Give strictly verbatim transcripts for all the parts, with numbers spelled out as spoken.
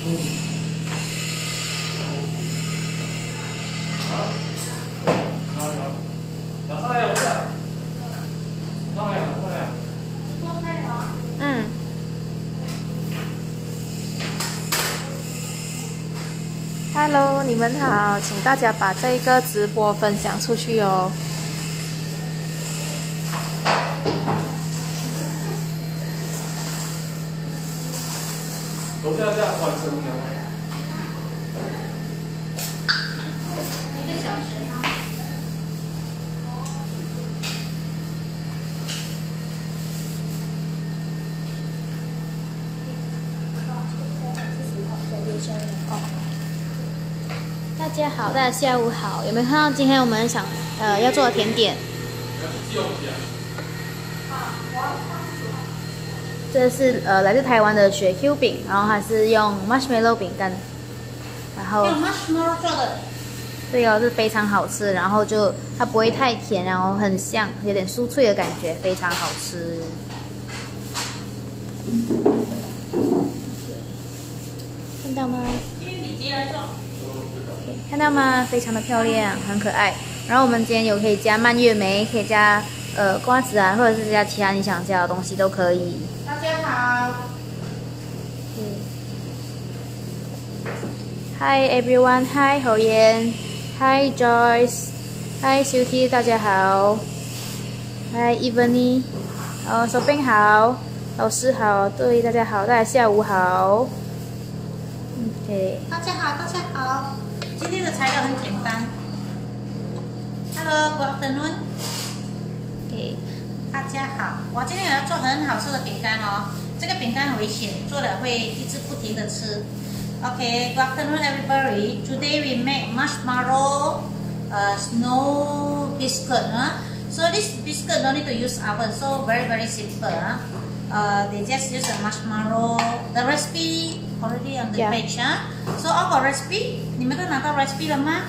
嗯。Hello， 你们好，请大家把这个直播分享出去哦。 楼下这样关声的。 一个小时啊。 大家好，大家下午好，有没有看到今天我们想呃要做的甜点？这是呃来自台湾的雪 Q 饼，然后它是用 marshmallow 饼干，然后用 marshmallow 做的。 对哦，是非常好吃，然后就它不会太甜，然后很香，有点酥脆的感觉，非常好吃。看到吗？ 因为你接来做。 看到吗？非常的漂亮，很可爱。然后我们今天有可以加蔓越莓，可以加呃瓜子啊，或者是加其他你想加的东西都可以。 大家好。 Hi everyone, Hi 侯妍 ，Hi Joyce, Hi Suki， 大家好。Hi Evany， 哦，手兵好，老师好，对，大家好，大家下午好。OK。 大家好，大家好。今天的材料很简单。Hello, good afternoon. OK。 大家好，我今天也要做很好吃的饼干哦。这个饼干很危险，做了会一直不停的吃。Okay, good afternoon everybody. Today we make marshmallow uh, snow biscuit. Huh? So this biscuit don't need to use oven, so very very simple. Huh? Uh, they just use the marshmallow. The recipe already on the yeah. page. Huh? So all the recipe, 你们都拿到 recipe 了吗？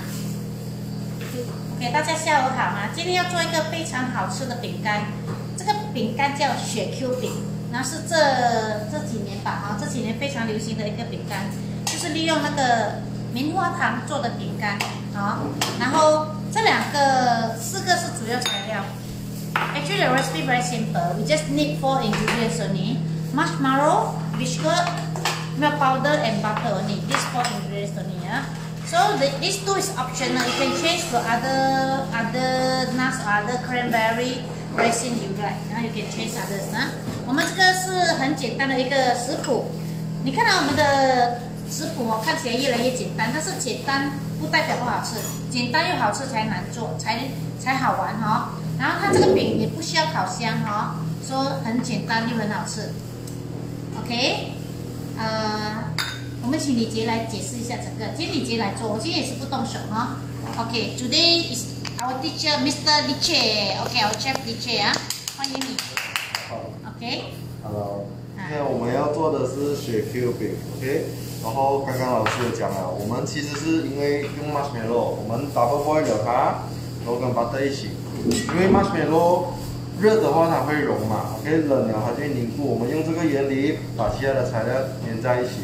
OK， 大家下午好吗？今天要做一个非常好吃的饼干，这个饼干叫雪 Q 饼，然后是这这几年吧，哈，这几年非常流行的一个饼干，就是利用那个棉花糖做的饼干，啊，然后这两个四个是主要材料。Actually, the recipe very simple. We just need four ingredients only: marshmallow, biscuit, milk powder, and butter only. These four ingredients only, yeah. So the, these two is optional. You can change to other other nuts or other cranberry raisin you like. Now you can change others. 啊，我们这个是很简单的一个食谱。你看到我们的食谱哦，看起来越来越简单，但是简单不代表不好吃，简单又好吃才难做，才才好玩哈、哦。然后它这个饼也不需要烤箱哈、哦，说很简单又很好吃。OK， 呃。我们请李杰来解释一下整个。今天李杰来做，我今天也是不动手哈。OK, today is our teacher, Mister Lee Che. OK, our chef Lee Che 啊，欢迎你。 好。 OK。 Hello。今天我们要做的是雪 Q 饼 ，OK。然后刚刚老师有讲了，我们其实是因为用 marshmallow， 我们 double boil 了它，然后跟 butter 一起。因为 marshmallow 热的话它会融嘛 ，OK， 冷了它就会凝固。我们用这个原理把其他的材料粘在一起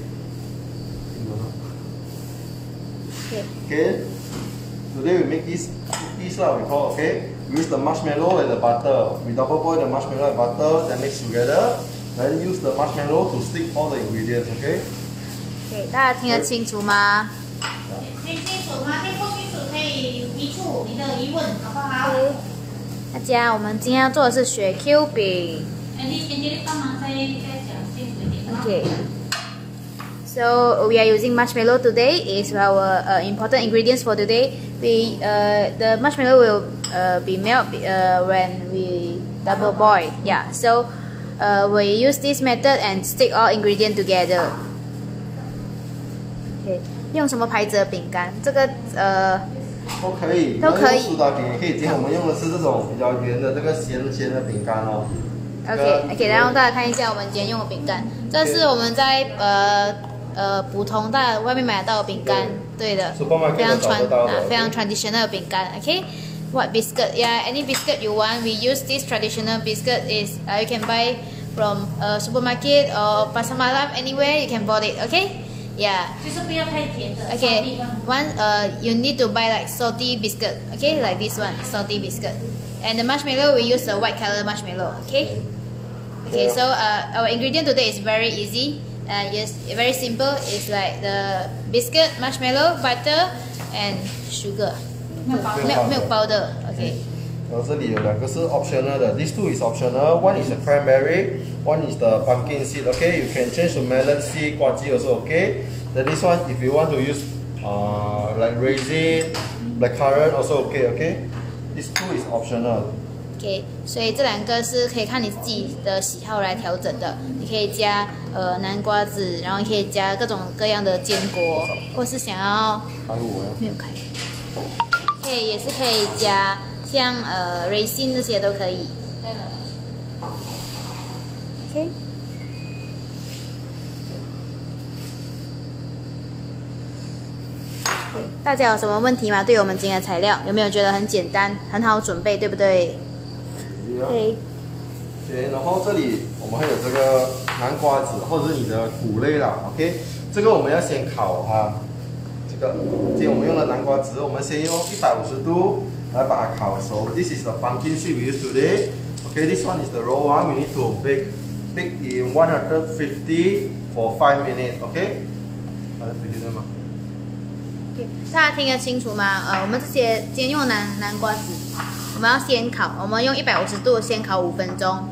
，OK。Okay, today we make this cookies lah we call, okay. We use the marshmallow and the butter. We double boil the marshmallow and butter, then mix together. Then use the marshmallow to stick all the ingredients, okay. OK， 大家听得清楚吗？ 听清楚吗？听不清楚可以提出你的疑问，好不好？ 大家，我们今天要做的是雪 Q 饼。 哎，你先你帮忙再再讲清楚一点。 OK。So we are using marshmallow today. Is our uh, important ingredients for today. We uh, the marshmallow will uh, be melt uh, when we double boil. Yeah. So uh, we use this method and stick all ingredients together. OK， 用什么牌子的饼干？这个呃都可以， 都可以。 苏打饼也可以。今天我们用的是这种比较圆的这个咸咸的饼干哦。 OK， 给大家看一下我们今天用的饼干。这是我们在呃。呃，普通的外面买得到的饼干，对的，非常传啊，非常 traditional 的饼干。OK, what biscuit? Yeah, any biscuit you want, we use this traditional biscuit. Is uh, you can buy from a supermarket or pasar malam anywhere you can bought it. Okay, Yeah. 就是不要太甜的。 Okay. One, uh, you need to buy like salty biscuit. Okay, like this one, salty biscuit. And the marshmallow, we use the white color marshmallow. Okay. Okay. So uh, our ingredient today is very easy. Uh, yes, very simple. It's like the biscuit, marshmallow, butter, and sugar. Milk powder. Milk, milk powder. Okay. 然后这里有两个是 optional 的 ，these two is optional. One is the cranberry, one is the pumpkin seed. Okay, you can change to melon seed, 瓜子 also okay. Then this one, if you want to use uh like raisin, blackcurrant also okay. Okay, these two is optional. OK， 所以这两个是可以看你自己的喜好来调整的。你可以加呃南瓜子，然后你可以加各种各样的坚果，或是想要没有开，可以也是可以加像呃 raisin 这些都可以。OK。大家有什么问题吗？对我们今天的材料有没有觉得很简单，很好准备，对不对？对。 OK， 然后这里我们会有这个南瓜子或者是你的谷类啦 ，OK， 这个我们要先烤它。这个今天我们用的南瓜子，我们先用一百五十度来把它烤熟。This is the pumpkin seed we use today. Okay, this one is the raw one. We need to bake bake in one hundred fifty for five minutes. Okay， 好的，听得吗？ 大家听得清楚吗？呃，我们这些今天用南南瓜子，我们要先烤，我们用一百五十度先烤五分钟。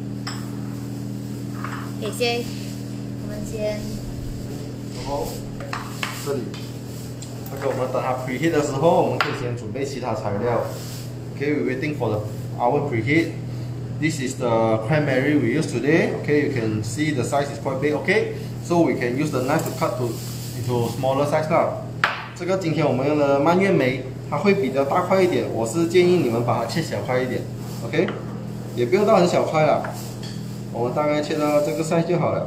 可以先，我们先。 然后这里，这个我们等它 preheat 的时候，我们可以先准备其他材料。Okay, we waiting for the oven preheat. This is the cranberry we use today. Okay, you can see the size is quite big. Okay, so we can use the knife to cut to into smaller size now. 这个今天我们用的蔓越莓，它会比较大块一点，我是建议你们把它切小块一点 ，OK， 也不用到很小块了，我们大概切到这个 size 就好了。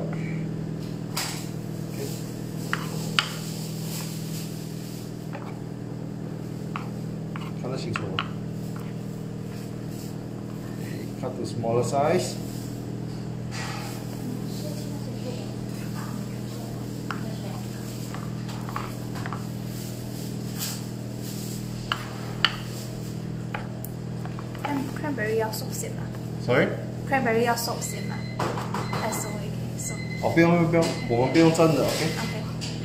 看得清楚吗 ？Cut to smaller size. Cranberry 要熟先吗 Sorry？ ？Cranberry 要熟先吗？还是我也可以熟？ 哦，不用不用，我们不用蒸的 ，OK。 OK。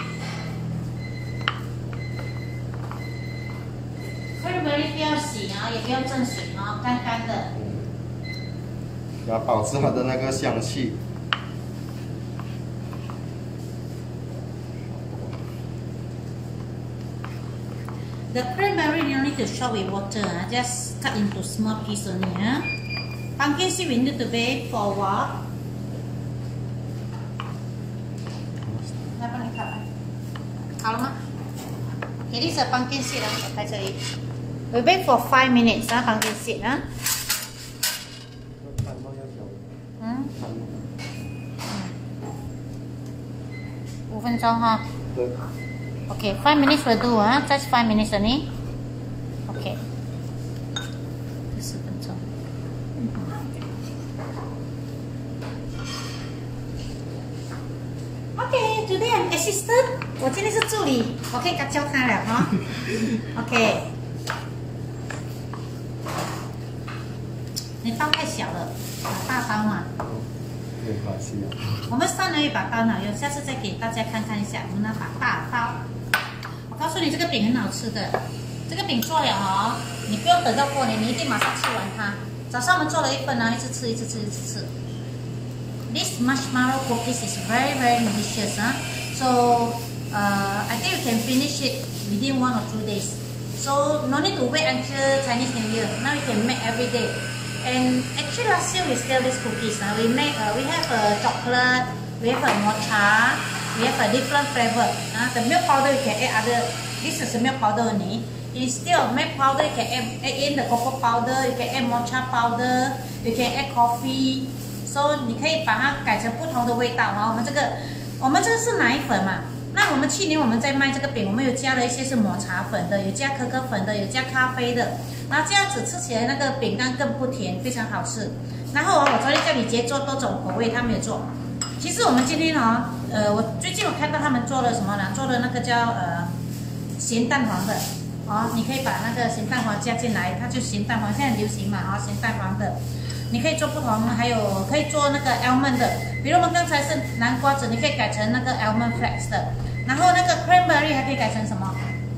Cranberry 不要洗啊，也不要蒸水啊，干干的。 要保持它的那个香气。 The cranberry you need to chop with water, uh, just cut into small piece only. Uh. Pumpkin seed we need to bake for a while. 来帮你烤吧，好了吗 ？Okay, this is a pumpkin seed 啊，我在这里。We bake for five minutes 啊 ，pumpkin seed 啊。嗯。五分钟哈。 对。 Okay, five minutes will do, huh? Just five minutes only. Okay. 十分钟。Okay, today I'm assistant. 我今天是助理，我可以教他了哈。Okay. 你刀太小了，大刀嘛。 没关系啊。 我们上了一把刀呢，有下次再给大家看看一下，我们那把大刀。 告诉你，这个饼很好吃的。这个饼做了哦，你不用等到过年，你一定马上吃完它。早上我们做了一份啊，一直吃，一直吃，一直吃。This marshmallow cookies is very very delicious, huh? So, uh, I think you can finish it within one or two days. So no need to wait until Chinese New Year. Now you can make every day. And actually last year we sell these cookies. Uh, we make, uh, we have a chocolate, we have a mocha. We have a different flavor. Uh, the milk powder you can add other. This is the milk powder only. Instead of milk powder, you can add, add in the cocoa powder. You can add mocha powder. You can add coffee. So 你可以把它改成不同的味道啊。我们这个，我们这个是奶粉嘛。那我们去年我们在卖这个饼，我们有加了一些是抹茶粉的，有加可可粉的，有加咖啡的。然后这样子吃起来那个饼干更不甜，非常好吃。然后我昨天叫李杰做多种口味，他没有做。其实我们今天哦。 呃，我最近我看到他们做了什么呢？做了那个叫呃咸蛋黄的，哦，你可以把那个咸蛋黄加进来，它就咸蛋黄现在很流行嘛，啊、哦，咸蛋黄的，你可以做不同，还有可以做那个 almond 的，比如我们刚才是南瓜子，你可以改成那个 almond flakes 的，然后那个 cranberry 还可以改成什么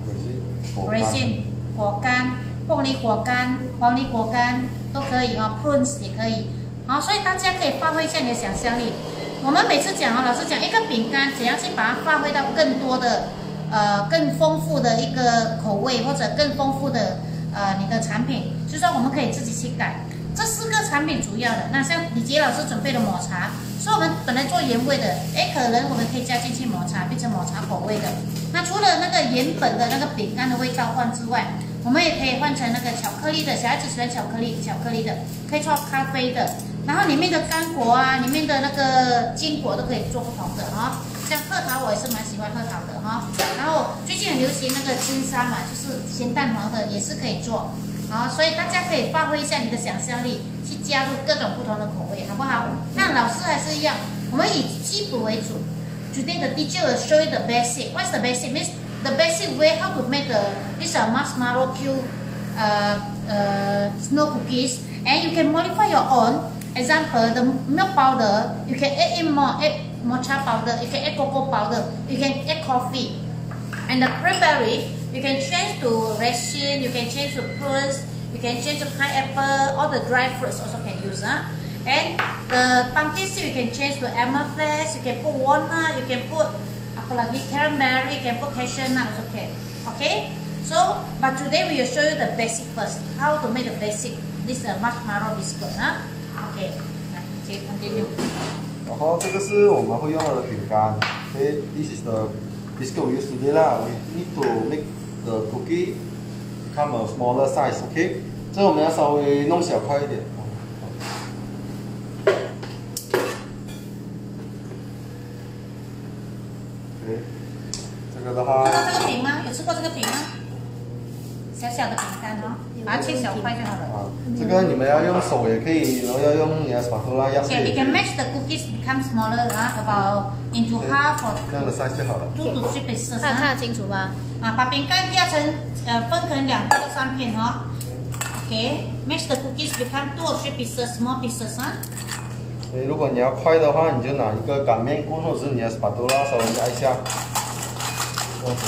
？raisin 果干、凤梨果干、黄梨果干都可以哦 ，prunes 也可以，好，所以大家可以发挥一下你的想象力。我们每次讲哦，老师讲一个饼干怎样去把它发挥到更多的，呃，更丰富的一个口味，或者更丰富的呃你的产品，就是说我们可以自己去改。这四个产品主要的，那像李杰老师准备的抹茶，所以我们本来做原味的，哎，可能我们可以加进去抹茶，变成抹茶口味的。那除了那个原本的那个饼干的味道换之外，我们也可以换成那个巧克力的，小孩子喜欢巧克力，巧克力的可以做咖啡的。然后里面的干果啊，里面的那个坚果都可以做不同的哈、哦，像核桃我也是蛮喜欢核桃的哈、哦。然后最近很流行那个金沙嘛，就是咸蛋黄的也是可以做，好，所以大家可以发挥一下你的想象力，去加入各种不同的口味，好不好？那老师还是一样，我们以基础为主。Today the teacher will show you the basic. What's the basic? Means the basic way how to make the this uh, marshmallow cube uh, uh, snow cookies, and you can modify your own. Example, the milk powder, you can add in more, add matcha powder, you can add cocoa powder, you can add coffee. And the cranberry, you can change to raisin, you can change to prunes, you can change to pineapple, all the dry fruits also can use. Huh? And the pumpkin seed, you can change to almond flakes, you can put walnut, you can put apalagi cranberry, you can put cashew nut, also okay. Okay? So, but today we will show you the basic first, how to make the basic, this uh, marshmallow biscuit. Huh? Okay, okay, continue. 然后这个是我们会用到的饼干。Okay, this is the biscuit we use today lah. We need to make the cookie become a smaller size. Okay, 这个我们要稍微弄小块一点。Okay, 这个的话。 看到这个饼吗？有吃过这个饼吗？小小的饼干哦，把它切小块就好了。 啊，这个你们要用手也可以，然后要用你的 spatula 压碎。 Okay, you can match the cookies become smaller, ah, about into half or 这样的 size 就好了。 two to three pieces. 看看得清楚吗？ 啊，把饼干压成呃分成两到三片哈。Okay, match the cookies become two or three pieces, small pieces 啊。 所以如果你要快的话，你就拿一个擀面棍或者是你的 spatula 稍微压一下。这样子。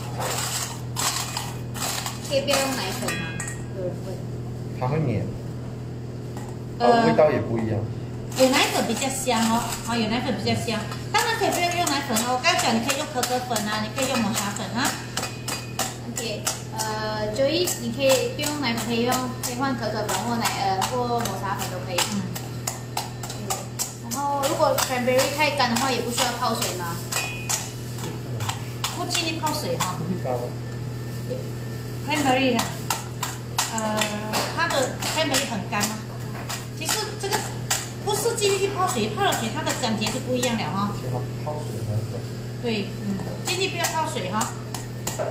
可以不要用奶粉吗？有人问。 它会黏， 呃味道也不一样。 有奶粉比较香哦，啊，有奶粉比较香。当然可以不用用奶粉哦，我刚刚讲你可以用可可粉啊，你可以用抹茶粉啊。 OK， 呃，Joey，你可以不用奶粉，可以用可以换可可粉或奶呃或抹茶粉都可以。嗯。然后如果 cranberry 太干的话，也不需要泡水吗？ 不建议泡水哈、哦。 干吗？ cranberry 啊，呃，它的 cranberry 很干吗？其实这个不是进去泡水，泡了水它的感觉就不一样了哈、哦。 泡水很好。 对，嗯，尽量不要泡水哈、哦。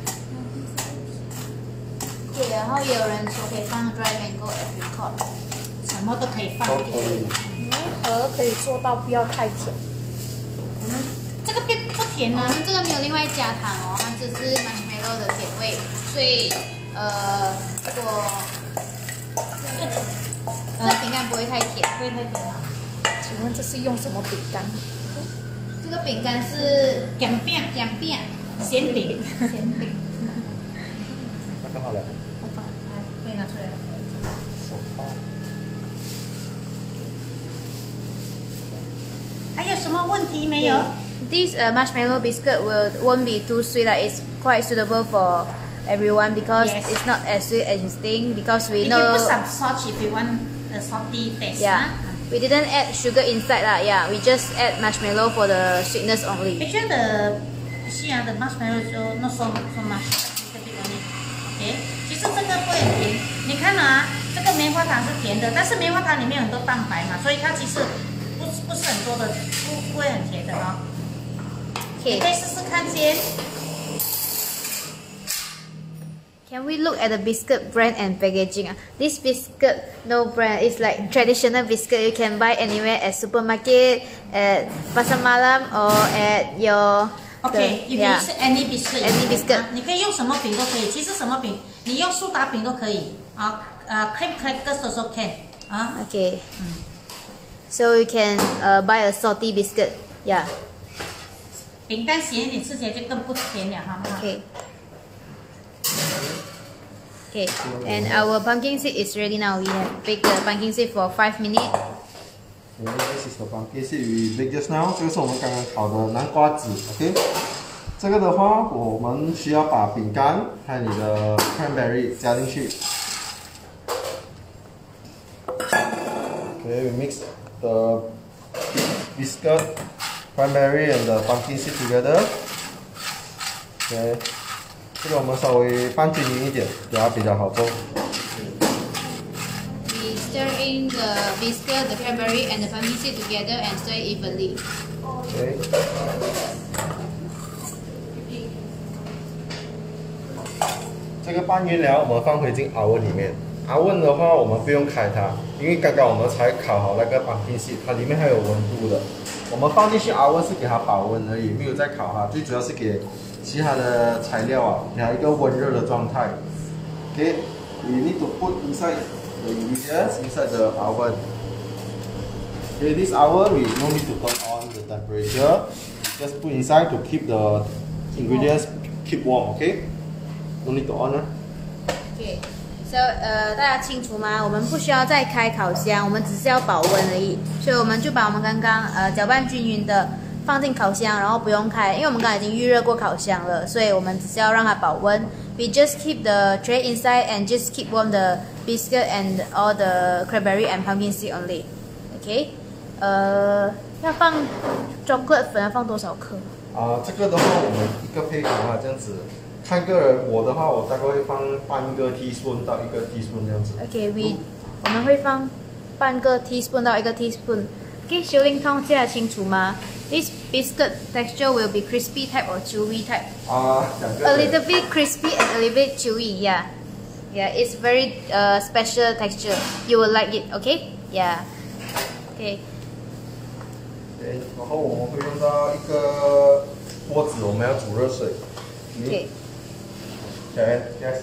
对，然后也有人说可以放 dry mango apricot， 什么都可以放。 都可以。 如何可以做到不要太甜？ 我们这个变不甜呢、 我们这个没有另外加糖哦，它只是 marshmallow 的甜味，所以呃，如果这个这饼干不会太甜， 不会太甜啊。 请问这是用什么饼干？ 这个饼干是咸饼， 两饼， 咸饼， 咸饼。 那刚好了。 可以拿出来了。 手套。 还有什么问题没有？ This uh, marshmallow biscuit will won't be too sweet. Like it's quite suitable for everyone because Yes. it's not as sweet as you think. Because we You can put know, some salt if you want a salty taste. yeah, Huh? we didn't add sugar inside lah. Yeah, we just add marshmallow for the sweetness only. Actually, the you see ah, the marshmallow so not so so much, little bit only. Okay， 其实这个不会很甜。你看啊，这个棉花糖是甜的，但是棉花糖里面有很多蛋白嘛，所以它其实不不是很多的，不不会很甜的哦。你 Okay. 可以试试看先。 Can we look at the biscuit brand and packaging? This biscuit, no brand, it's like traditional biscuit you can buy anywhere at supermarket, at pasar malam, or at your... OK， you can use any biscuit. Any biscuit. 你可以用什么饼都可以，其实什么饼，你用苏打饼都可以啊，呃 ，cream crackers also can 啊。 Okay. So you can uh, buy a salty biscuit. Yeah. 饼干咸一点，吃起来就更不甜了，好不好 Okay. Okay. And our pumpkin seed is ready now. We have baked the pumpkin seed for five minutes. Okay, this is the pumpkin seed we baked just now. 这个是我们刚刚烤的南瓜籽 ，OK。这个的话，我们需要把饼干还有你的 cranberry 加进去。Okay, we mix the biscuit, cranberry and the pumpkin seed together. Okay. 这个我们稍微拌均匀一点，给它比较好做。 We stir in the biscuit, the cranberry, and the pumpkin seed together and stir it evenly. Okay. 这个拌匀了，我们放回进 oven 里面。oven 的话，我们不用开它，因为刚刚我们才烤好那个 pumpkin seed，它里面还有温度的。我们放进去 oven 是给它保温而已，没有在烤它，最主要是给其他的材料啊，给它一个温热的状态。Okay, we need to put inside the ingredients inside the oven. Okay, this oven we no need to turn on the temperature. Just put inside to keep the ingredients keep warm. Okay, no need to on. Okay. So 呃，大家清楚吗？我们不需要再开烤箱，我们只是要保温而已。所以我们就把我们刚刚呃搅拌均匀的放进烤箱，然后不用开，因为我们刚才已经预热过烤箱了，所以我们只是要让它保温。We just keep the tray inside and just keep warm the biscuit and all the cranberry and pumpkin seed only. Okay. 呃，要放 chocolate 粉要放多少克？ 啊，这个的话我们一个配方啊，这样子。看个人，我的话我大概会放半个 teaspoon 到一个 teaspoon 这样子。 Okay, we 我们会放半个 teaspoon 到一个 teaspoon。Okay, 修令通记得清楚吗？ This biscuit texture will be crispy type or chewy type. 啊，两个。 A little bit crispy and a little bit chewy. Yeah, yeah. It's very uh special texture. You will like it. Okay? Yeah. Okay. 对，然后我们会用到一个锅子，我们要煮热水。 Okay. Okay, yes.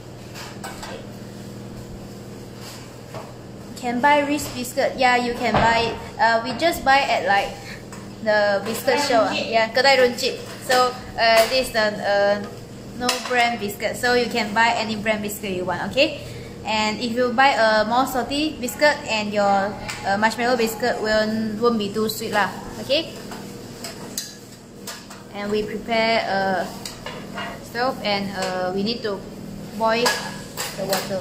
Can buy Reese biscuit? Yeah, you can buy. Uh, we just buy at like the biscuit show. Yeah, Kedai Runcit. So uh, this is the uh, no brand biscuit. So you can buy any brand biscuit you want. Okay. And if you buy a more salty biscuit and your uh, marshmallow biscuit won't won't be too sweet lah. Okay. And we prepare a stove and uh, we need to boil the water.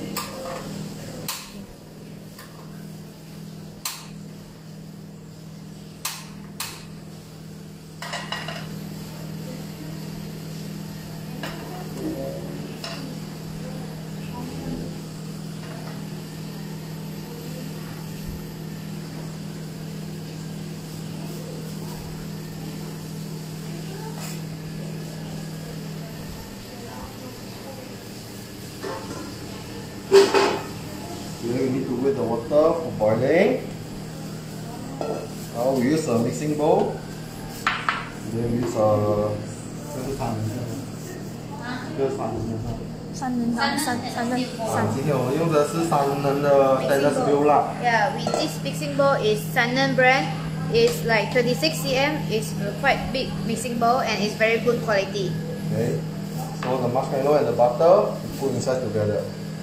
Then we need to wait the water for boiling. Now we use a mixing bowl. Then we use a 这是三人这是三人三人汤，三三人啊， 三。 今天我们用的是三人的 stainless steel 啦。 Yeah, with this mixing bowl is Sanan brand. It's like twenty-six centimeters. It's a quite big mixing bowl and it's very good quality. Okay. So the marshmallow and the butter we put inside together.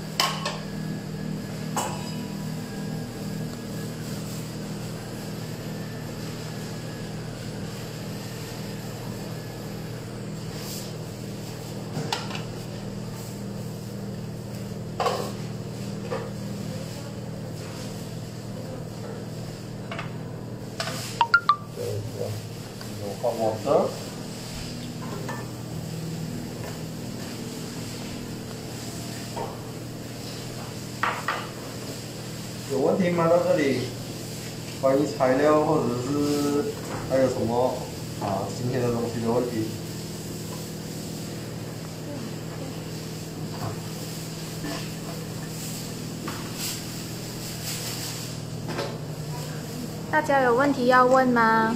Hot water. .有问题吗？到这里，关于材料或者是还有什么啊今天的东西的问题？ 大家有问题要问吗？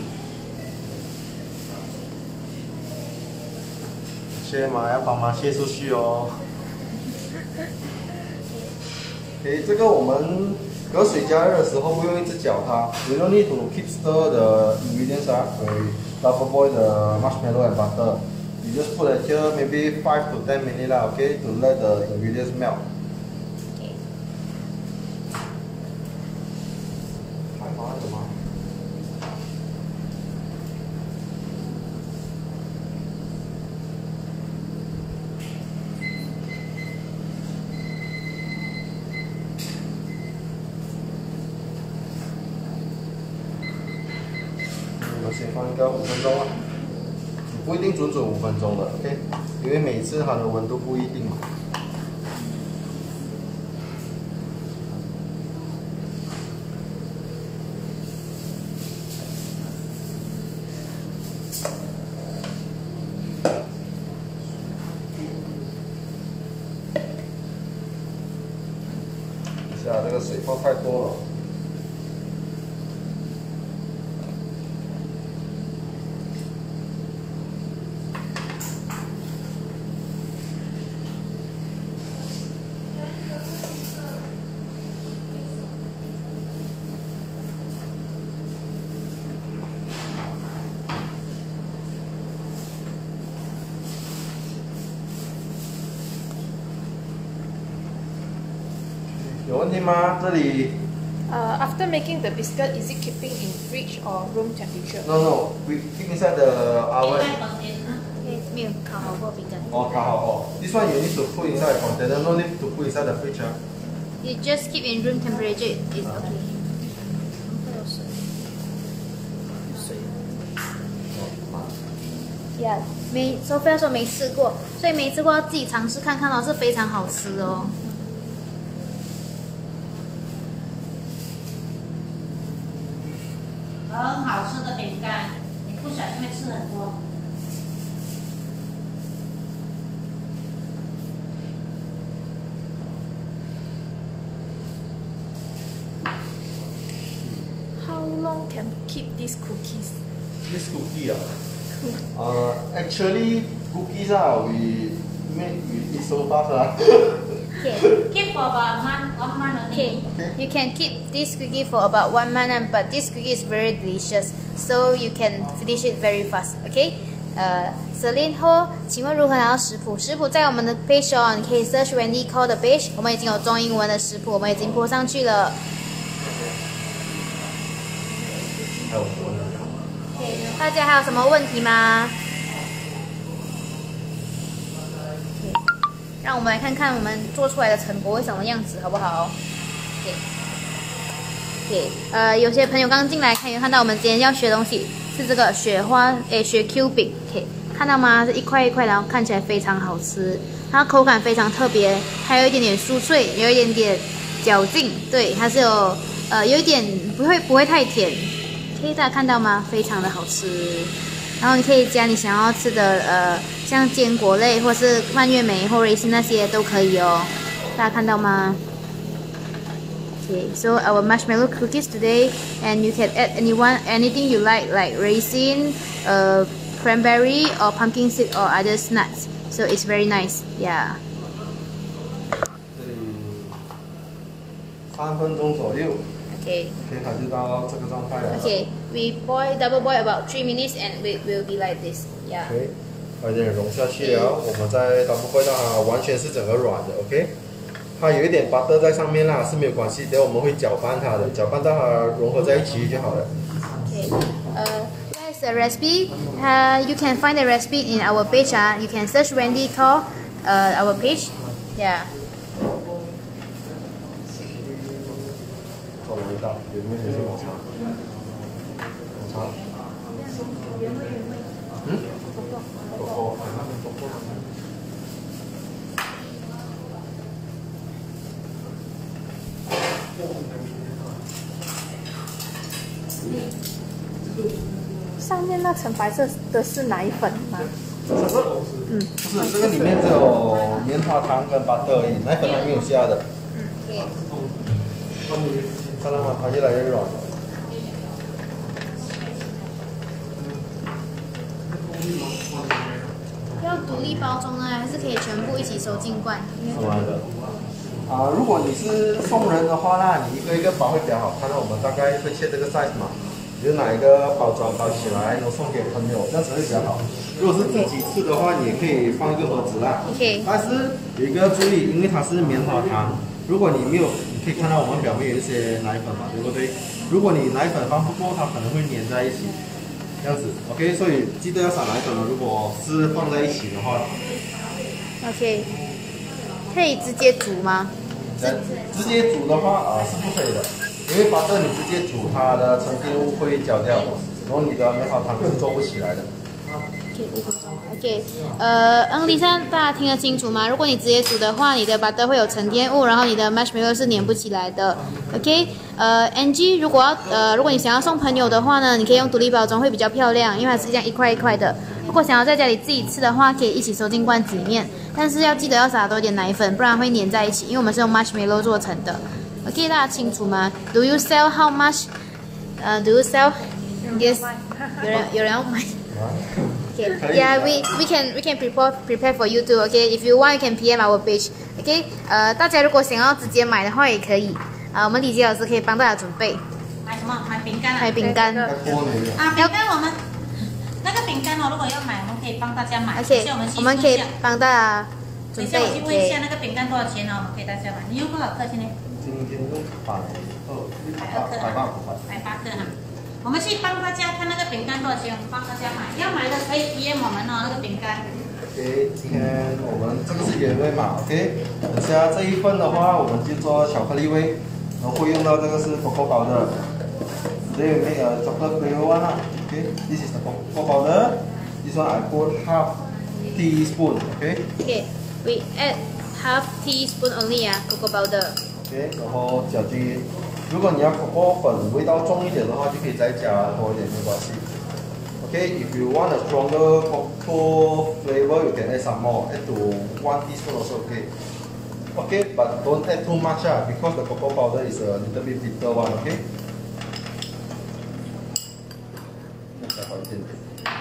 切嘛，要帮忙切出去哦。OK， 这个我们隔水加热的时候不用一直搅它。We don't need to keep stir the ingredients ah. We double boil the marshmallow and butter. You just put it here maybe five to ten minutes lah, okay, to let the ingredients melt. 太麻了吗？我们先放一个五分钟啊，不一定准准五分钟的 ，OK， 因为每次它的温度不一定嘛。一下这个水放太多了。有问题吗？这里 Uh, after making the biscuit, is it keeping in fridge or room temperature? No no, we keep inside the oven. 没有烤好过饼干。 哦，烤好哦。This one you need to put inside a container. No need to put inside the fridge. Ah. You just keep in room temperature. It's okay. 呀，没，Sophia 说没吃过，所以没吃过要自己尝试看看哦，是非常好吃哦。 很好吃的饼干，你不小心会吃很多。 How long can we keep these cookies? This cookie ah. Uh, actually cookies ah we make we eat so fast ah. Okay. Keep for about month, one month Okay. only. You can keep this cookie for about one month, but this cookie is very delicious, so you can finish it very fast. Okay. 呃 Celine Ho， 请问如何拿到食谱？食谱在我们的 page 哦，你可以 search Wendy Ko 的 page， 我们已经有中英文的食谱，我们已经播上去了。 还有多呢？ 大家还有什么问题吗？让我们来看看我们做出来的成果会什么样子，好不好 ？OK， OK， 呃，有些朋友刚进来看，有看到我们今天要学的东西是这个雪花，诶，雪 Q 饼 ，OK， 看到吗？是一块一块，然后看起来非常好吃，它口感非常特别，还有一点点酥脆，有一点点嚼劲，对，它是有呃有一点不会不会太甜，可以大家看到吗？非常的好吃。然后你可以加你想要吃的，呃，像坚果类或是蔓越莓或 raisin 那些都可以哦。大家看到吗 ？Okay, so our marshmallow cookies today, and you can add anyone anything you like, like raisin, uh, cranberry, or pumpkin seed, or other nuts. So it's very nice, yeah. 这里三分钟左右。 Okay. OK，它就到这个状态了。 Okay, we boil double boil about three minutes, and we will be like this, yeah. OK， 把一点融下去了，我们再 double boil 到它完全是整个软的 ，OK。它有一点 butter 在上面啦，是没有关系，等我们会搅拌它的，搅拌到它融合在一起就好了。 Okay. Uh, here's the recipe. Uh, you can find the recipe in our page. Uh. You can search Wendy Ko, uh, our page. Yeah. 找味道，有没有些抹茶？抹茶？嗯？不够，不够。 上面那层白色的是奶粉吗？ 这个，嗯，不是，这个里面只有棉花糖跟 butter 而已，奶粉还没有下的。 嗯，对。 看到吗？它越来越软了。 要独立包装呢，还是可以全部一起收进罐？ 什么的？啊，如果你是送人的话呢，你一个一个包会比较好看。那我们大概会切这个 size 嘛，你就拿一个包装包起来，然后送给朋友，这样子会比较好。如果是自己吃的话，你也可以放一个盒子啦。 OK。 但是有一个注意，因为它是棉花糖，如果你没有，你可以看到我们表面有一些奶粉嘛，对不对？如果你奶粉放不够，它可能会粘在一起。这样子 ，OK， 所以记得要撒奶粉了。如果是放在一起的话 ，OK， 可以直接煮吗？ 直直接煮的话啊、呃、是不可以的，因为巴特你直接煮，它的沉淀物会焦掉，然后你的棉花糖是做不起来的。 OK， 五分钟。OK， 呃，嗯，李珊，大家听得清楚吗？如果你直接煮的话，你的 butter 会有沉淀物，然后你的 marshmallow 是粘不起来的。OK， 呃 ，Angie， 如果要呃，如果你想要送朋友的话呢，你可以用独立包装，会比较漂亮，因为它是这样一块一块的。如果想要在家里自己吃的话，可以一起收进罐子里面，但是要记得要撒多一点奶粉，不然会粘在一起，因为我们是用 marshmallow 做成的。OK， 大家清楚吗 ？Do you sell how much？ 呃、uh, ，Do you sell？ Yes， 有人有人要买。Okay. Yeah, we we can we can prepare prepare for you too. Okay, if you want, you can P M our page. Okay， 呃，大家如果想要直接买的话也可以。啊、呃，我们李杰老师可以帮大家准备。 买什么？买饼干啊？ 买饼干。 啊，饼干我们那个饼干哦，如果要买，我们可以帮大家买。 OK， 我们可以帮大家准备。 等一下我去问一下那个饼干多少钱哦，我们可以大家买。你用多少克现在？ 今天用百二， 百二克， 百八克， 百八克哈。我们去帮大家看那个饼干多少钱，我们帮大家买。要买的可以 P M 我们哦，那个饼干。 OK， 今天我们这个是原味嘛 ，OK。等下这一份的话，我们就做巧克力味，然后会用到这个是 cocoa powder。Today we make a chocolate flavor one 啦 ，OK。This is the cocoa powder. This one I put half teaspoon, OK。 Okay, we add half teaspoon only 啊 ，cocoa powder。 OK， 然后搅均匀。如果你要 cocoa 粉味道重一点的话，就可以再加多一点没关系。Okay, if you want a stronger cocoa flavor, you can add some more. Add to one teaspoon also okay. Okay, but don't add too much ah, because the cocoa powder is a little bit bitter one. Okay. 再好一点点。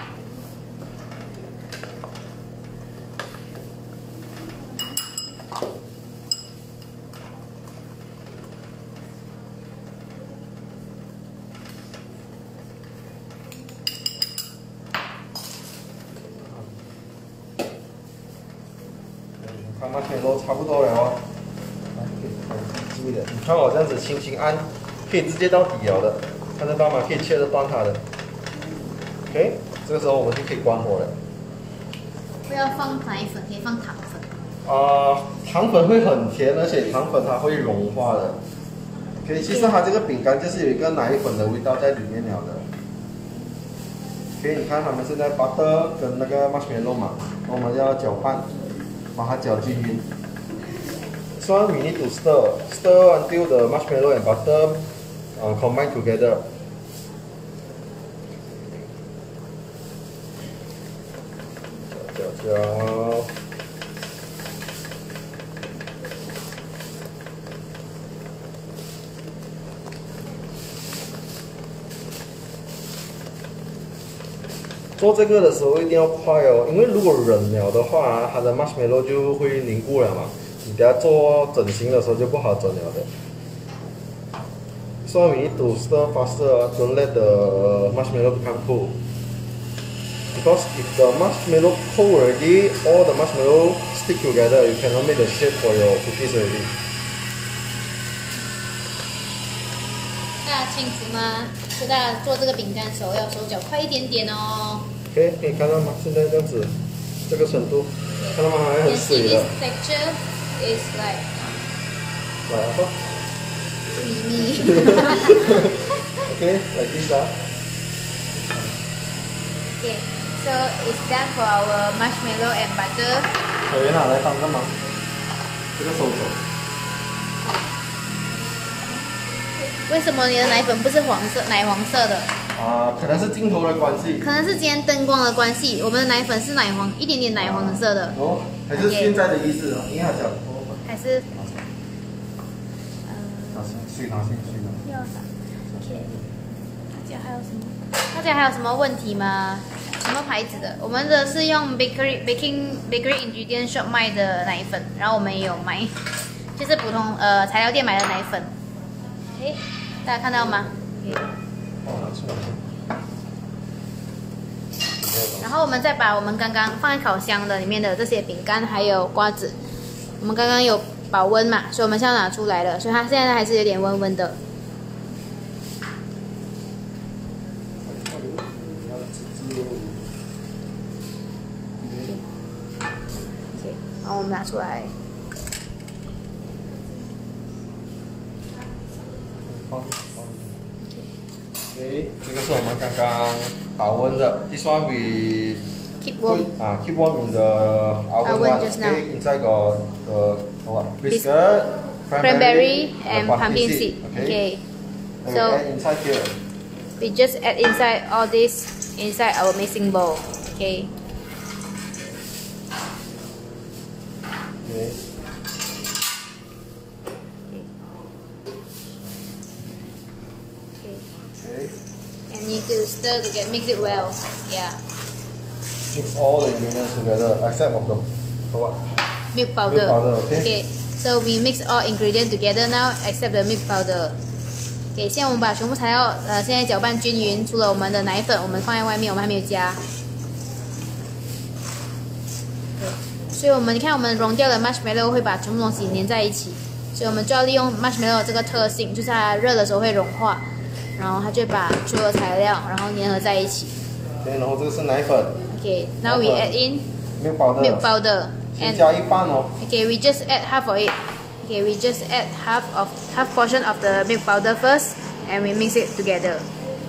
看那边都差不多了哦，来，可以注意的。你看我这样子轻轻按，可以直接到底了的，看得到吗？可以切得断它的。OK， 这个时候我们就可以关火了。 不要放奶粉，可以放糖粉。 啊、呃，糖粉会很甜，而且糖粉它会融化的。OK， 其实它这个饼干就是有一个奶粉的味道在里面了的。OK， 你看他们现在 butter 跟那个 marshmallow 嘛，我们要搅拌。把它搅均匀。So we need to stir, stir until the marshmallow and butter uh, combine together.搅搅搅。做这个的时候一定要快哦，因为如果冷了的话，它的 marshmallow 就会凝固了嘛。你等下做整形的时候就不好整了的。So we need to stir faster, don't let the marshmallow become cool. Because if the marshmallow cold already, all the marshmallow stick together, you cannot make the shape for your cookies already. 大家清楚吗？所以大家做这个饼干的时候要手脚快一点点哦。 OK， 可以看到吗？现在这样子，这个程度，看到吗？还很水的。 This texture is like 来，好。 creamy. Okay, like this ah. Okay, so it's done for our marshmallow and butter. 可以拿来当干嘛？这个收走。 为什么你的奶粉不是黄色、奶黄色的？ 啊、呃，可能是镜头的关系。 可能是今天灯光的关系，我们的奶粉是奶黄，一点点奶黄色的。 哦，还是现在的意思啊？因为它讲还是呃，拿去，水拿去，水拿。 要啥 ？OK。大家还有什么？大家还有什么问题吗？ 什么牌子的？我们的是用 bakery baking bakery ingredient shop 卖的奶粉，然后我们也有卖，就是普通呃材料店买的奶粉。诶，大家看到吗？然后我们再把我们刚刚放在烤箱的里面的这些饼干还有瓜子，我们刚刚有保温嘛，所以我们现在拿出来了，所以它现在还是有点温温的。然后我们拿出来。 OK， 这个是我们刚刚保温的。This one we keep warm. put, uh, keep warm in the oven, Oven one. just now. Okay, inside got the what? Biscuit, Cranberry and the pumpkin seed. Okay. Okay. And So we add inside here. we just add inside all this inside our mixing bowl. Okay. Okay. Okay. And need to stir to get mix it well. Yeah. Mix all the ingredients together except of the, the what? Milk powder. Milk powder, okay. Okay. So we mix all ingredients together now except the milk powder. Okay. 现在我们把全部材料呃现在搅拌均匀，除了我们的奶粉，我们放在外面，我们还没有加。所以我们你看，我们融掉的 marshmallow 会把全部东西粘在一起，所以我们就要利用 marshmallow 这个特性，就是它热的时候会融化，然后它就把所有材料然后粘合在一起。 Okay, 然后这个是奶粉。 Okay, now we add in milk powder. milk powder. 先 And 加一半哦。 okay, we just add half of it. Okay, we just add half of half portion of the milk powder first, and we mix it together.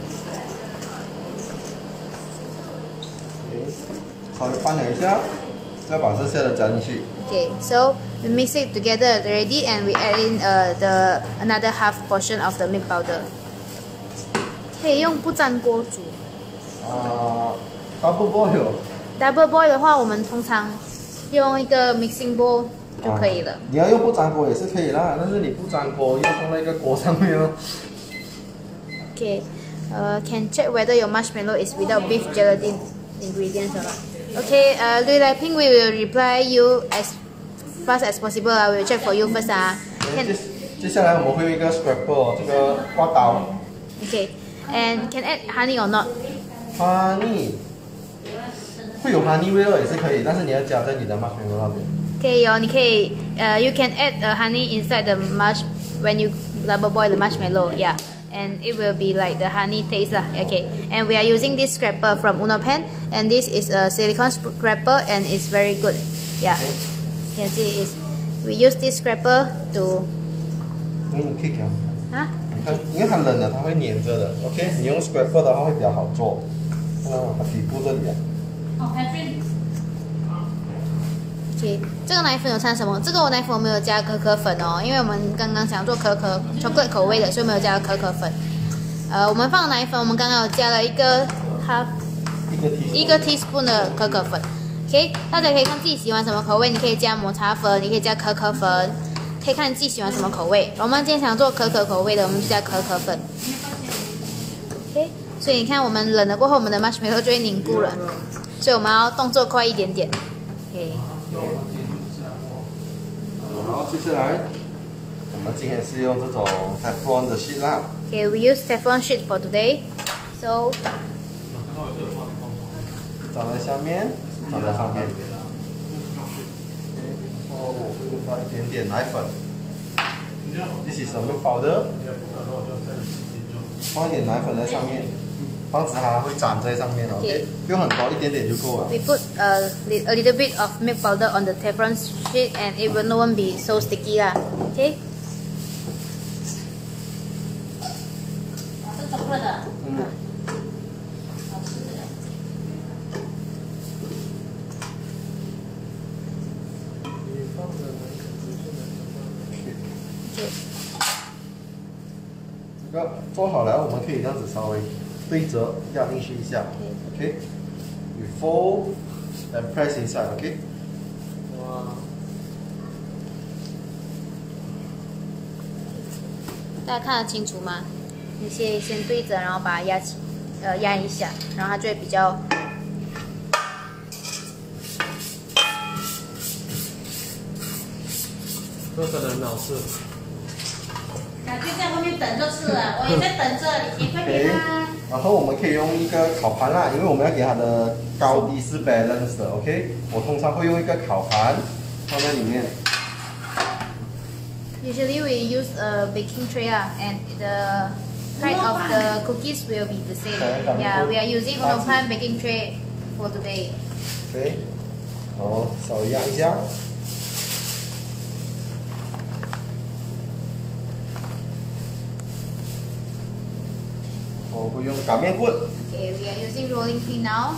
Okay, 稍微翻两下，再把这些的加进去。 Okay, so we mix it together already, and we add in uh, the another half portion of the milk powder. 可以用不粘锅煮。 啊 ，double boil。 Double boil 的话，我们通常用一个 mixing bowl 就可以了。 啊、你要用不粘锅也是可以啦，但是你不粘锅，要放在一个锅上面哦。 Okay, uh, can check whether your marshmallow is without beef gelatin ingredients or not. Okay, uh, Lui Lai Ping, we will reply you as fast as possible. I will check for you first. 啊。 接接下来我们会用一个 scraper 这个刮刀。 Okay, and can add honey or not? honey 会有 honey 味道也是可以，但是你要加在你的 marshmallow 那边。 可以哦，你可以呃、uh, you can add uh, honey inside the mash when you double boil the marshmallow, yeah, and it will be like the honey taste lah. Okay, and we are using this scraper from Unopan, and this is a silicone scraper, and it's very good. Yeah, you can see is we use this scraper to 嗯，你可以调。 啊， 你看，因为它冷了，它会粘着的。OK， 你用 scraper 的话会比较好做。看到吗？它底部这里啊。 哦 Patrick OK， 这个奶粉有掺什么？这个我奶粉我没有加可可粉哦，因为我们刚刚想做可可 chocolate 口味的，所以没有加可可粉。呃，我们放奶粉，我们刚刚有加了一个 half 一个 teaspoon 一个 teaspoon 的可可粉。OK， 大家可以看自己喜欢什么口味，你可以加抹茶粉，你可以加可可粉，可以看你自己喜欢什么口味。我们今天想做可可口味的，我们就加可可粉。OK， 所以你看我们冷了过后，我们的 marshmallow 就会凝固了，所以我们要动作快一点点。OK。 然后接下来，我们今天是用这种 Teflon 的 sheet 啦。 Okay, we use Teflon sheet for today. So 长在下面，长在上面。然后我会放一点点奶粉。This is a milk powder。放一点奶粉在上面，防止它会粘在上面哦。 Okay. 不用很多，一点点就够了。 we put a, li- a little bit of milk powder on the Teflon sheet, and it will not be so sticky lah. Okay. 是 chocolate 的， 嗯。 好吃的。 Okay. 这个做好了，我们可以这样子稍微对折压进去一下。OK。We fold and press inside. OK。哇。 大家看得清楚吗？你先先对折，然后把它压起，呃，压一下，然后它就会比较这真的很好吃。 感觉在后面等就吃了，我也在等着，你快给他。 然后我们可以用一个烤盘啦，因为我们要给它的高低是 balance 的 ，OK？ 我通常会用一个烤盘放在里面。 Usually we use a baking tray ah, and the height of the cookies will be the same. Yeah, we are using Unopan baking tray for today. OK， 然后稍微压一下。我会用擀面棍。 Okay, we are using rolling pin now.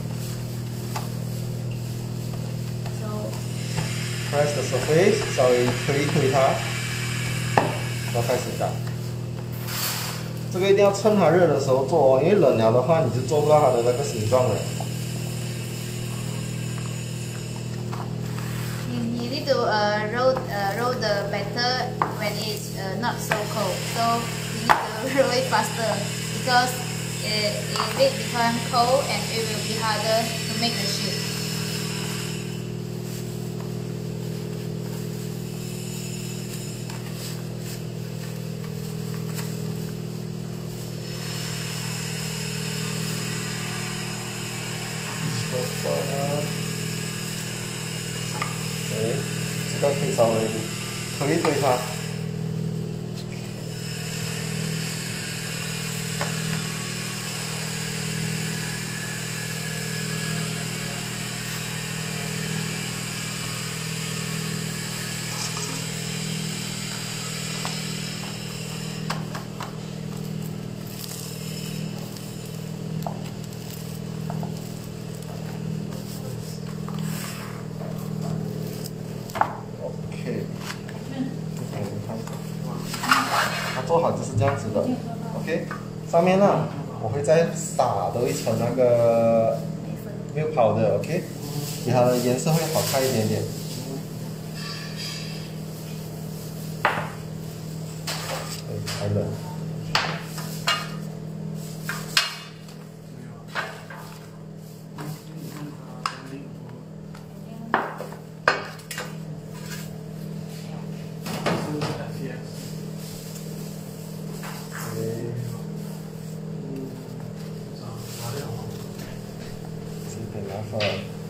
So press the surface， 稍微推一推它，然后开始擀。这个一定要趁它热的时候做哦，因为冷了的话你就做不到它的那个形状了。 you, you need to uh, roll uh, roll the batter when it's uh, not so cold. So you need to roll it faster because it, if it becomes cold and it will be harder to make the shape. OK， 这个可以稍微推一推它。它做好就是这样子的 ，OK。上面呢，我会再撒多一层那个 milk powder， OK， 给它的颜色会好看一点点。对，还冷。很麻烦。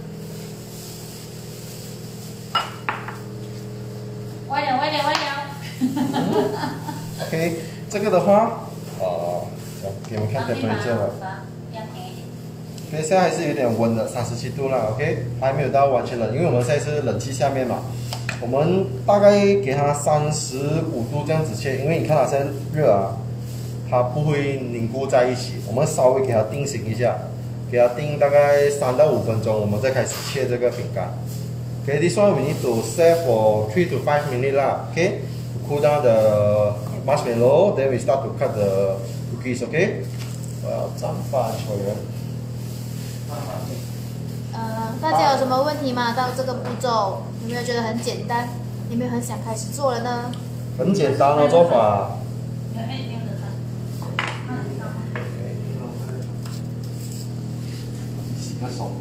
歪了歪了歪了。 OK， 这个的话，呃，给你们看 temperature 了。OK， 现在还是有点温的，三十七度啦。OK， 还没有到完全冷，因为我们现在是冷气下面嘛。我们大概给它三十五度这样子切，因为你看它现在热啊，它不会凝固在一起。我们稍微给它定型一下。给它定大概三到五分钟，我们再开始切这个饼干。Okay, this one we need to set for three to five minutes 啦。Okay, to cool down the marshmallow, then we start to cut the cookies. Okay， 我要蘸饭球员。 呃，大家有什么问题吗？到这个步骤有没有觉得很简单？有没有很想开始做了呢？ 很简单的做法。洗个手。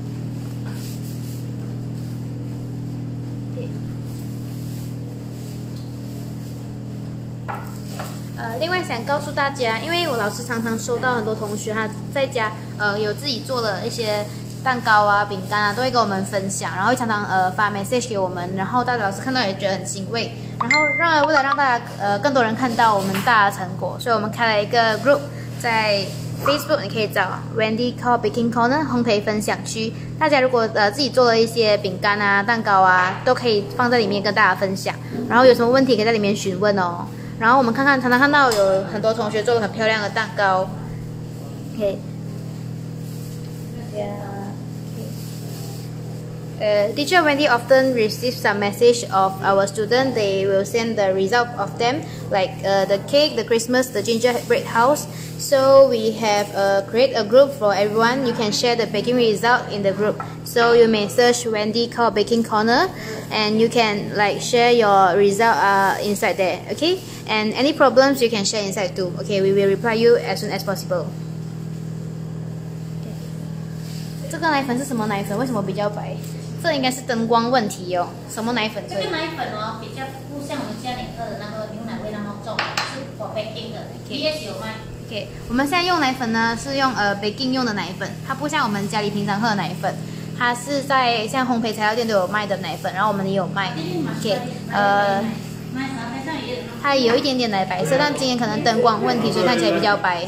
呃，另外想告诉大家，因为我老师常常收到很多同学他在家呃有自己做了一些蛋糕啊、饼干啊，都会跟我们分享，然后会常常呃发 message 给我们，然后大家老师看到也觉得很欣慰，然后让为了让大家呃更多人看到我们大的成果，所以我们开了一个 group 在 Facebook， 你可以找 Wendy Kao Baking Corner 烘焙分享区，大家如果呃自己做了一些饼干啊、蛋糕啊，都可以放在里面跟大家分享，然后有什么问题可以在里面询问哦。然后我们看看，常常看到有很多同学做了很漂亮的蛋糕 ，OK， yeah. Uh, teacher Wendy often receives some message of our students. They will send the result of them, like uh, the cake, the Christmas, the gingerbread house. So we have uh, create a group for everyone. You can share the baking result in the group. So you may search Wendy Kao Baking Corner, and you can like share your result uh, inside there. Okay, and any problems you can share inside too. Okay, we will reply you as soon as possible. 这个奶粉是什么奶粉？为什么比较白？ 这应该是灯光问题哦。什么奶粉？ 这个奶粉哦，比较不像我们家里喝的那个牛奶味那么重，是 for baking 的 ，B S 有卖。 OK， 我们现在用奶粉呢是用呃 baking 用的奶粉，它不像我们家里平常喝的奶粉，它是在像烘焙材料店都有卖的奶粉，然后我们也有卖。OK， 呃，它有一点点奶白色，但今天可能灯光问题，所以看起来比较白。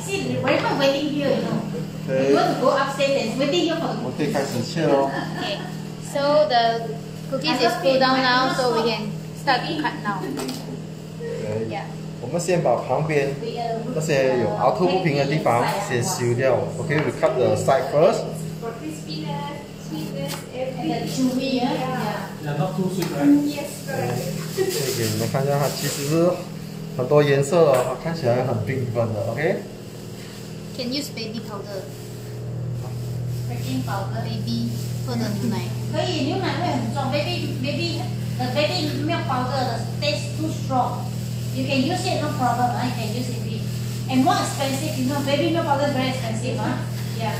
Okay. 我们可以开始切喽。 Okay, so the cookies is cooled down now, so we can start to cut now. Okay. Yeah. 我们先把旁边那些有凹凸不平的地方先修掉。Okay, we cut the side first. For crispiness, sweetness, And chewy, yeah. Yeah, not too sweet, right? yes, correct. 可以给你们看一下，它其实是很多颜色的，它看起来很缤纷的。OK。 Can use baby powder. Baking powder baby 喝的牛奶。 可以，牛奶会很重。Baby baby the baby milk powder the taste too strong. You can use it no problem. Uh, you can use it. And more expensive, you know, baby milk powder is very expensive, huh? Yeah.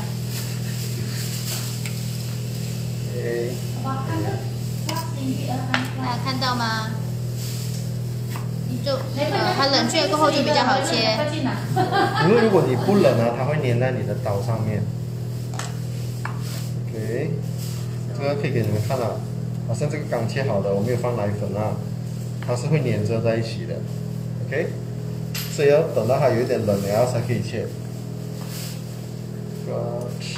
Okay. 哇，看这，哇，进去啊， 大家看到吗？就呃，它冷却过后就比较好切。 因为如果你不冷啊，它会粘在你的刀上面。OK， 这个可以给你们看啊，好像这个刚切好的，我没有放奶粉啊，它是会粘着在一起的。OK， 所以要等到它有一点冷了才可以切。刚吃。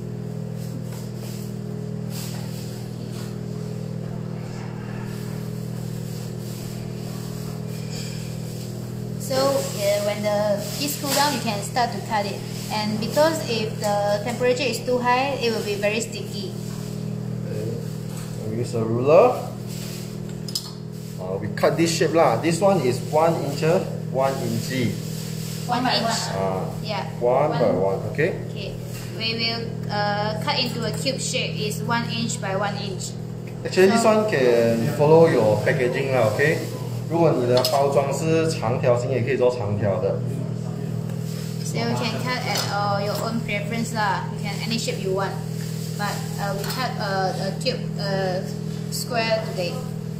So uh, when the heat cool down, you can start to cut it. And because if the temperature is too high, it will be very sticky. Okay. We use a ruler. Uh, we cut this shape lah. This one is one inch, one inch. One by inch. Ah, Yeah. one, One- by one. Okay. Okay. We will uh, cut into a cube shape. Is one inch by one inch. Actually, this one can follow your packaging lah. Okay. 如果你的包装是长条形，也可以做长条的。 So you can cut at uh, your own preference lah. You can any shape you want. But uh, we cut uh, a cube uh, square today.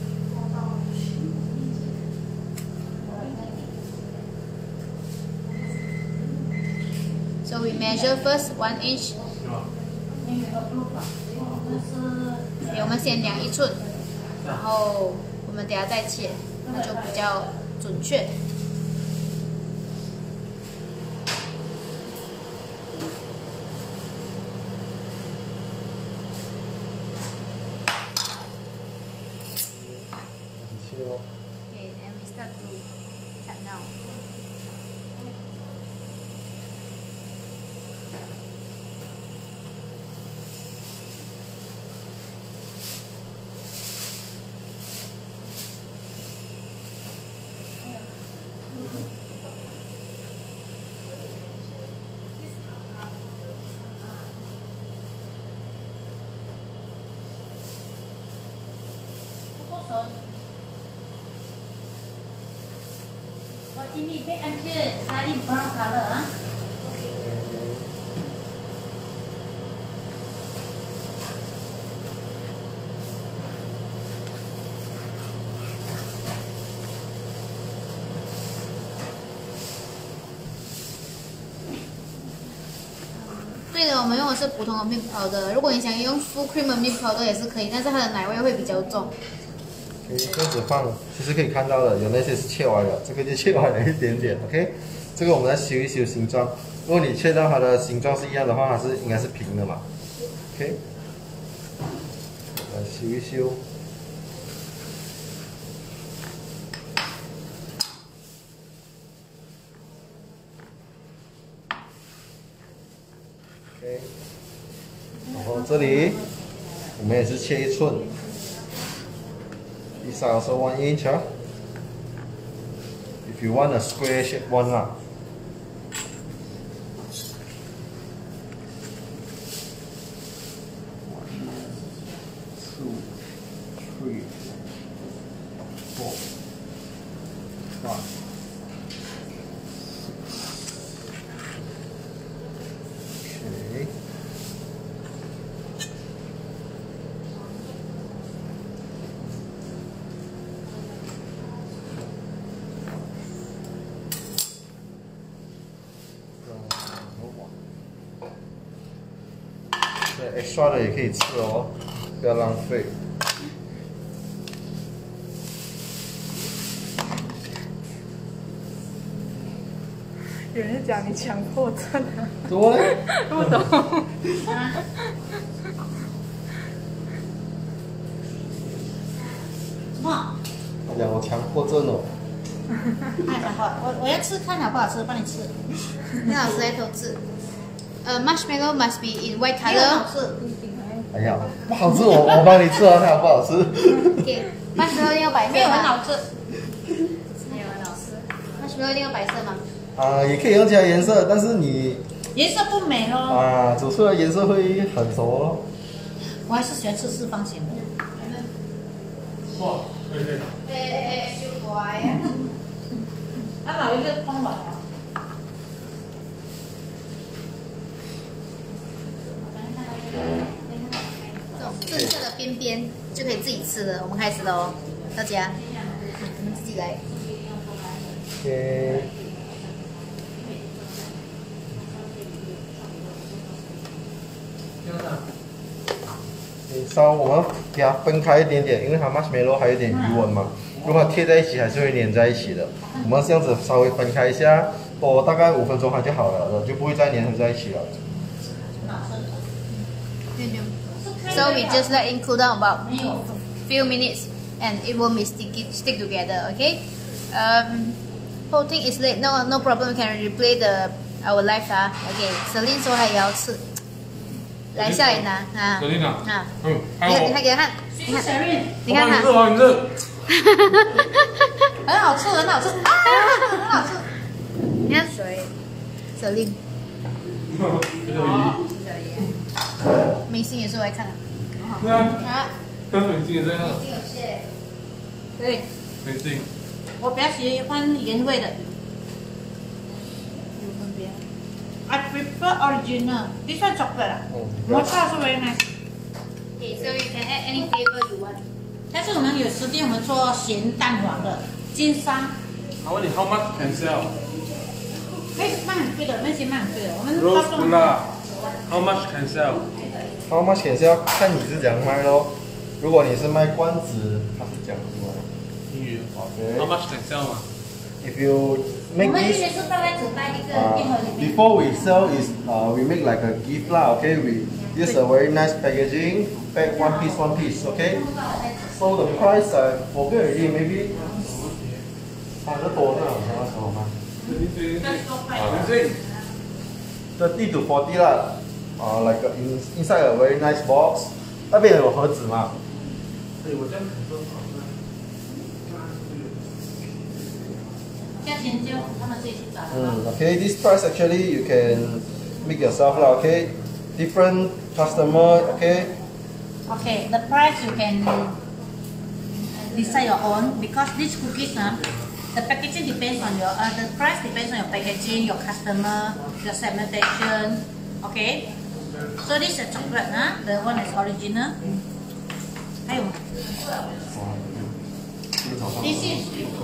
So we measure first one inch. 对，我们先量一寸，然后我们等下再切，那就比较准确。Okay, and we start to cut now. What ini bake until slightly brown color, huh? Okay. 对的，我们用的是普通的 milk powder。如果你想用 full cream 的 milk powder 也是可以，但是它的奶味会比较重。 可以这样子放，其实可以看到的，有那些是切歪了，这个就切歪了一点点。OK， 这个我们再修一修形状。如果你切到它的形状是一样的话，它是应该是平的嘛。OK， 来修一修。OK， 然后这里我们也是切一寸。This also one inch, huh? If you want a square shape one lah. Two, three, four, five, six. Okay. extra 的也可以吃哦，不要浪费。 有人讲你强迫症啊？ 怎么嘞？ 不懂。 什么？ 他讲我强迫症哦。 太强迫，我我要吃，看好不好吃，帮你吃。 你老师在偷吃。呃、uh,，marshmallow must be in white 没有很 color. 好吃。 哎呀，不好吃，我我帮你吃啊，看好不好吃。 OK，marshmallow 一定要白色没有很吗好吃。 没有很好吃。marshmallow 一定要白色吗？ 啊，也可以用其他颜色，但是你颜色不美咯。 啊煮出来颜色会很熟哦。 我还是喜欢吃四方形的。 哇，可以可以。 诶诶诶，小乖啊！ 啊，哪一个方法啊？ 这种正色的边边就可以自己吃了。我们开始了哦，大家，你们自己来。 OK。你稍我们给它分开一点点，因为它 marshmallow 还有点余温嘛，如果它贴在一起还是会粘在一起的。我们这样子稍微分开一下，过大概五分钟它就好了，就不会再粘合在一起了。 So we just let it cool down about few minutes, and it will be stick stick together. Okay. Um, whole thing is late. No no problem. We can replay the our live 啊。Okay. Celine 说她也要吃。来下来拿啊！ 小丽拿啊， 嗯，还你看， 有我你看给他看，你看，你看看， 你这好，你这， 很好吃，很好吃，啊，很好吃。 你看谁？小令， 这个明星也是我来看的。 对啊， 啊， 跟美金也在看， 有些， 对， 美金， 我比较喜欢原味的。 有分别。 I prefer original. This one chocolate. Mocha also very nice. Okay, so you can add any flavor you want. 但是我们有时间我们做咸蛋黄的金沙， 我问你 how much can sell？ 哎，卖很贵的，那些卖很贵的，我们 Rose Gula how much can sell？ How much 也是要看你是怎样卖咯。如果你是卖罐子，它是讲什么英语 ？OK。 how much can sell 嘛 If you 我 make 们一 this 年是大概只带一个 Uh, 一盒里面。 before we sell is uh, we make like a gift lah, okay? We use a very nice packaging, pack one piece, one piece, okay? So the price I forget already, maybe 三十多那种那时候吗？thirty to forty 啦，啊、uh, like a, in, inside a very nice box， 那边有盒子嘛？ 对，我这样很多价钱就他们自己去找的嘛。 嗯 ，okay, this price actually you can make yourself 啦 ，okay? Different customer, okay? Okay, the price you can decide your own because these cookies, uh, the packaging depends on your, uh, the price depends on your packaging, your customer, your segmentation. Okay, so this is a chocolate, uh, the one is original. 还有吗 This is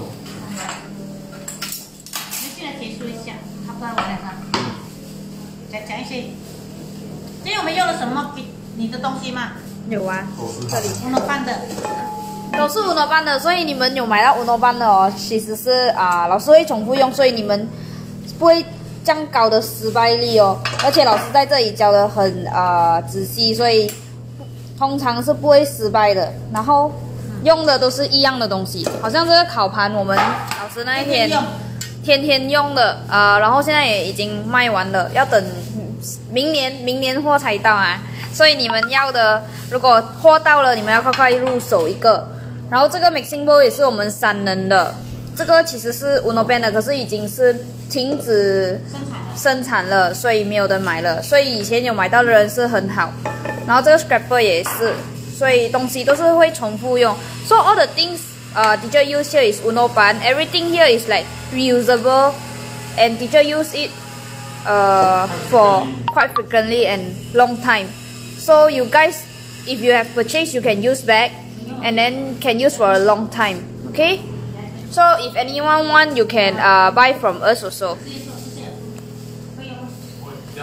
你现在结束一下，差不多完了哈。讲讲一些，今天我们用了什么给你的东西吗？ 有啊， 这里我们放的。 都是乌诺班的，所以你们有买到乌诺班的哦，其实是啊、老师会重复用，所以你们不会这样高的失败率哦。而且老师在这里教的很啊、仔细，所以通常是不会失败的。然后用的都是一样的东西，好像这个烤盘，我们老师那一天天天用的啊、然后现在也已经卖完了，要等明年明年货才到啊。所以你们要的，如果货到了，你们要快快入手一个。然后这个 mixing bowl 也是我们三人的，这个其实是 Unoban 的，可是已经是停止生产了，所以没有人买了。所以以前有买到的人是很好。然后这个 scraper 也是，所以东西都是会重复用。So all the things uh, teacher use here is Unoban. Everything here is like reusable, and teacher use it uh, for quite frequently and long time. So you guys, if you have purchased, you can use back and then can use for a long time. Okay? So if anyone want, you can uh, buy from us also. 要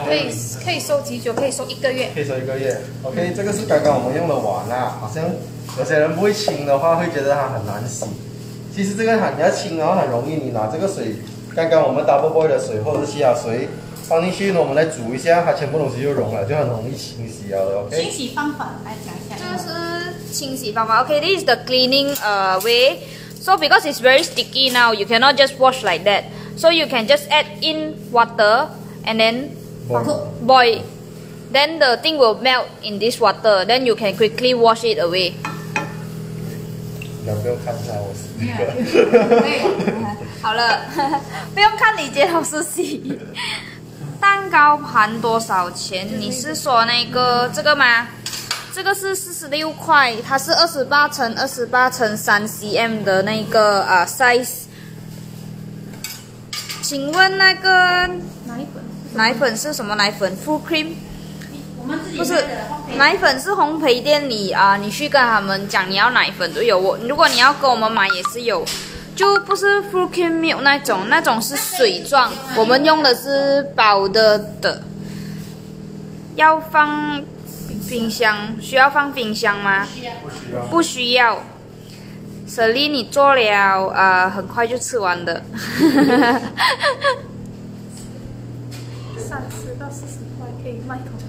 可以可以收几久？可以收一个月。 可以收一个月。OK， 这个是刚刚我们用的碗啦，好像有些人不会清的话，会觉得它很难洗。其实这个很要清的话很容易，你拿这个水，刚刚我们 double boil 的水或者是其他水放进去，我们来煮一下，它全部东西就融了，就很容易清洗了的。OK。 清洗方法来讲一下。 这个是清洗方法。Okay, this is the cleaning uh, way. So because it's very sticky now, you cannot just wash like that. So you can just add in water and then Boil. boil. Then the thing will melt in this water. Then you can quickly wash it away. 你不用看一下我洗这个。 好了，不用看李杰老师洗。蛋糕盘多少钱？你是说那个这个吗？这个是四十六块，它是二十八乘二十八乘三 cm 的那个啊、呃、size。请问那个奶粉？ 奶粉是什么奶粉 ？Full cream？ 我们自己不是卖的烘焙奶粉是烘焙店里啊、呃，你去跟他们讲你要奶粉都有。我如果你要跟我们买也是有，就不是 full cream milk 那种，那种是水状，我们用的是包的的。要放冰箱，需要放冰箱吗？ 需要。 不需要。 不需要。舍利你做了，呃，很快就吃完的。 三十到四十块可以卖桶。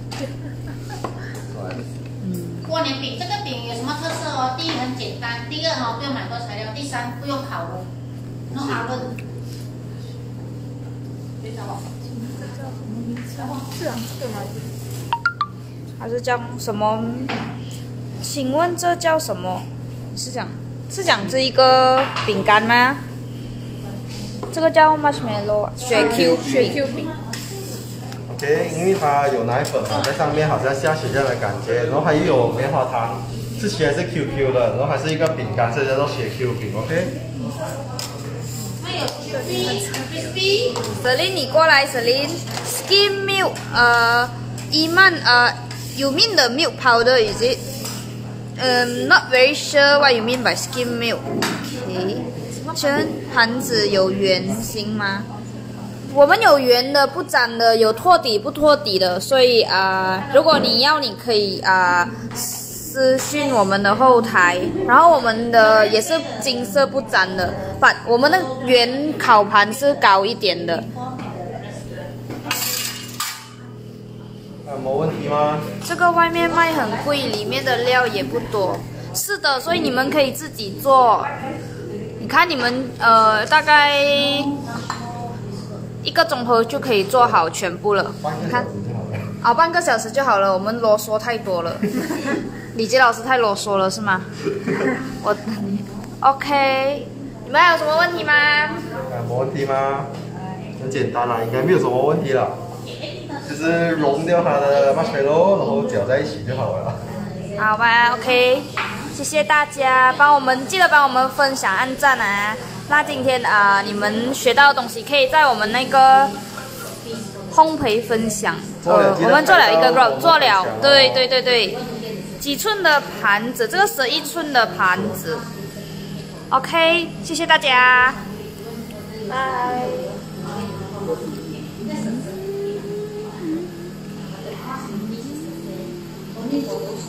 过年饼这个饼有什么特色哦？第一很简单，第二哈、哦、不用买多材料，第三不用烤炉，no oven。 这叫什么名字？是啊，这个吗？ 它是叫什么？请问这叫什么？是讲是讲这一个饼干吗？这个叫 marshmallow 雪 Q 雪 Q 饼。 OK， 因为它有奶粉嘛，在上面好像下雪这样的感觉，然后它又有棉花糖，吃起来是 Q Q 的，然后还是一个饼干，所以叫做雪 Q 饼。OK。 还有 crispy Celine 你过来 Celine skim milk 呃 Iman 呃 you mean the milk powder is it? Um, not very sure what you mean by skim milk. Okay. 请问盘子有圆形吗？我们有圆的不粘的，有托底不托底的，所以啊、呃，如果你要，你可以啊、呃、私讯我们的后台，然后我们的也是金色不粘的，把我们的圆烤盘是高一点的。 有没有问题吗？ 这个外面卖很贵，里面的料也不多。是的，所以你们可以自己做。你看你们呃，大概一个钟头就可以做好全部了。你看，啊，半个小时就好了。我们啰嗦太多了，李杰老师太啰嗦了是吗？我 OK， 你们还有什么问题吗？ 有没有问题吗？很简单啦，应该没有什么问题了。就是融掉它的 marshmallow， 然后搅在一起就好了。 好吧 ，OK， 谢谢大家，帮我们记得帮我们分享、按赞啊。那今天啊、呃，你们学到的东西可以在我们那个烘焙分享，呃，我们做了一个 roll， 做了，对对对对，几寸的盘子，这个十一寸的盘子 ，OK， 谢谢大家，拜。 我们